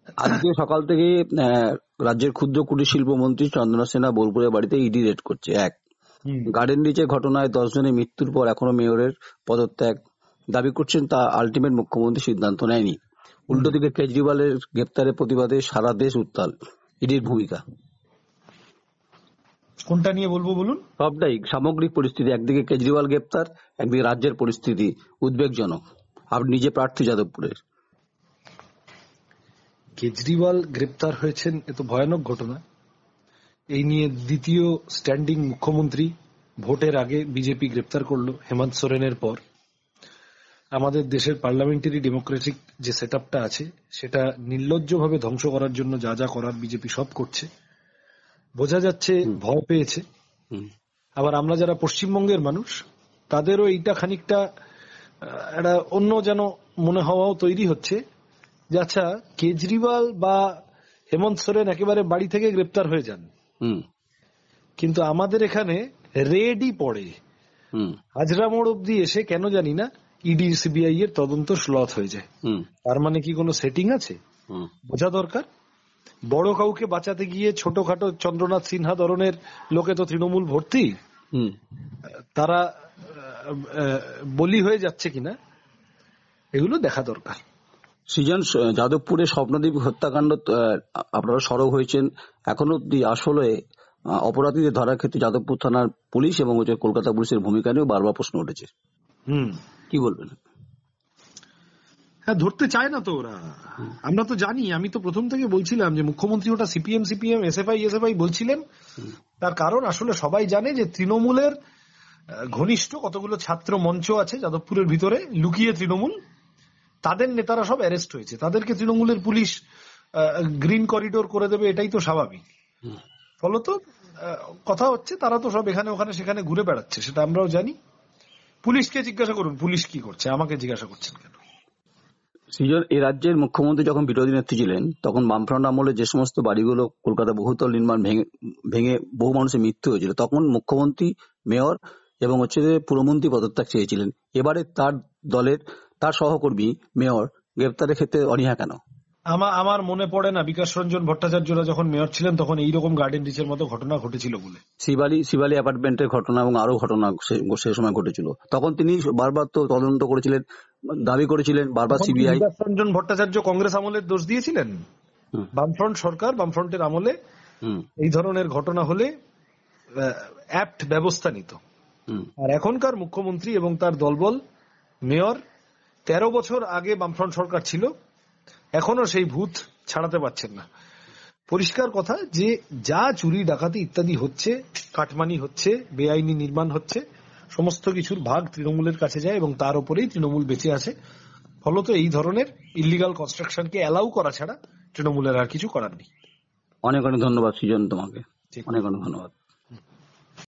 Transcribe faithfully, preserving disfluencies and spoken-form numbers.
আজকে সকাল থেকে আহ, রাজ্যের ক্ষুদ্র কুটির শিল্প মন্ত্রী চন্দনা সিনহা বোলপুরের বাড়িতে ইডি রেড করছে। এক, গার্ডেন রিচের ঘটনায় দশ জনের মৃত্যুর পর এখনো মেয়রের পদত্যাগ দাবি করছেন, তা আলটিমেট মুখ্যমন্ত্রী সিদ্ধান্ত নেয়নি। উল্টো দিকে কেজরিওয়ালের গ্রেপ্তারের প্রতিবাদে সারা দেশ উত্তাল। ইডির ভূমিকা কোনটা নিয়ে বলবো বলুন? সবটাই সামগ্রিক পরিস্থিতি। একদিকে কেজরিওয়াল গ্রেপ্তার, একদিকে রাজ্যের পরিস্থিতি উদ্বেগজনক। আপনি নিজে প্রার্থী যাদবপুরের। কেজরিওয়াল গ্রেপ্তার হয়েছেন, এ তো ভয়ানক ঘটনা। এই নিয়ে দ্বিতীয় স্ট্যান্ডিং মুখ্যমন্ত্রী ভোটের আগে বিজেপি গ্রেপ্তার করলো হেমন্ত সোরেনের পর। আমাদের দেশের পার্লামেন্টারি ডেমোক্রেটিক যে সেটআপটা আছে সেটা নির্লজ্জভাবে ধ্বংস করার জন্য যা যা করার বিজেপি সব করছে। বোঝা যাচ্ছে ভয় পেয়েছে। আবার আমরা যারা পশ্চিমবঙ্গের মানুষ তাদেরও এইটা খানিকটা একটা অন্য যেন মনে হওয়াও তৈরি হচ্ছে যে আচ্ছা, কেজরিওয়াল বা হেমন্ত সোরেন একেবারে বাড়ি থেকে গ্রেপ্তার হয়ে যান, কিন্তু আমাদের এখানে রেডই পড়ে হাজরা মোড় অব্দি এসে কেন জানি না ইডি সিবিআই এর তদন্ত স্লথ হয়ে যায়। তার মানে কি কোনো সেটিং আছে? বোঝা দরকার। বড় কাউকে বাঁচাতে গিয়ে ছোটখাটো চন্দ্রনাথ সিনহা ধরনের লোকে তো তৃণমূল ভর্তি, তারা বলি হয়ে যাচ্ছে কিনা এগুলো দেখা দরকার। সৃজন, যাদবপুরে স্বপ্নদ্বীপ হত্যাকাণ্ড আপনারা সরব হয়েছেন, এখনো অব্দি আসলে অপরাধীদের ধরার ক্ষেত্রে যাদবপুর থানার পুলিশ এবং কলকাতা পুলিশের ভূমিকা নিয়েও বারবার প্রশ্ন উঠেছে। হুম কি বলবেন? হ্যাঁ, ধরতে চায় না তো ওরা। আমরা তো জানি, আমি তো প্রথম থেকে বলছিলাম যে মুখ্যমন্ত্রী ওটা সিপিএম সিপিএম এসএফআই এসএফআই বলছিলেন। তার কারণ আসলে সবাই জানে যে তৃণমূলের ঘনিষ্ঠ কতগুলো ছাত্র মঞ্চ আছে যাদবপুরের ভিতরে লুকিয়ে তৃণমূল, তাদের নেতারা সব অ্যারেস্ট হয়েছে। তাদেরকে তৃণমূলের পুলিশ গ্রিন করিডোর করে দেবে, এটাই তো স্বাভাবিক। ফলত কথা হচ্ছে তারা তো সব এখানে ওখানে সেখানে ঘুরে বেড়াচ্ছে, সেটা আমরাও জানি। পুলিশকে জিজ্ঞাসা করুন পুলিশ কি করছে, আমাকে জিজ্ঞাসা করছেন কেন? সৃজন, এই রাজ্যের মুখ্যমন্ত্রী যখন বিরোধী নেত্রী ছিলেন তখন বামফ্রন্ট আমলে যে সমস্ত বাড়িগুলো কলকাতা বহুতল নির্মাণ ভেঙে ভেঙে বহু মানুষের মৃত্যু হয়েছিল, তখন মুখ্যমন্ত্রী, মেয়র এবং হচ্ছে পুরমন্ত্রী পদত্যাগ চেয়েছিলেন। এবারে তার দলের তার সহকর্মী মেয়র গ্রেপ্তারের ক্ষেত্রে অনীহা কেন? আমার আমার মনে পড়ে না বিকাশ রঞ্জন ভট্টাচার্যরা যখন মেয়র ছিলেন তখন এইরকম গার্ডেন রিচের মতো ঘটনা ঘটেছিল বলে। শিবালী শিবালী অ্যাপার্টমেন্টের ঘটনা এবং আরো ঘটনা সে সময় ঘটেছিল, তখন তিনি বারবার তো তদন্ত করেছিলেন, দাবি করেছিলেন বারবার সিবিআই। বিকাশ রঞ্জন ভট্টাচার্য কংগ্রেস আমলের দোষ দিয়েছিলেন? বামফ্রন্ট সরকার, বামফ্রন্টের আমলে এই ধরনের ঘটনা হলে অ্যাপ্ট ব্যবস্থা নিত। আর এখনকার মুখ্যমন্ত্রী এবং তার দলবল, মেয়র তেরো বছর আগে বামফ্রন্ট সরকার ছিল, এখনো সেই ভূত ছাড়াতে পারছেন না। পরিষ্কার কথা যে যা চুরি ডাকাতি ইত্যাদি হচ্ছে, কাটমানি হচ্ছে, বেআইনি নির্মাণ হচ্ছে, সমস্ত কিছুর ভাগ তৃণমূলের কাছে যায় এবং তার উপরেই তৃণমূল বেঁচে আছে। ফলত এই ধরনের ইলিগাল কনস্ট্রাকশনকে অ্যালাউ করা ছাড়া তৃণমূলের আর কিছু করার নেই। অনেক অনেক ধন্যবাদ সৃজন, তোমাকে অনেক অনেক ধন্যবাদ।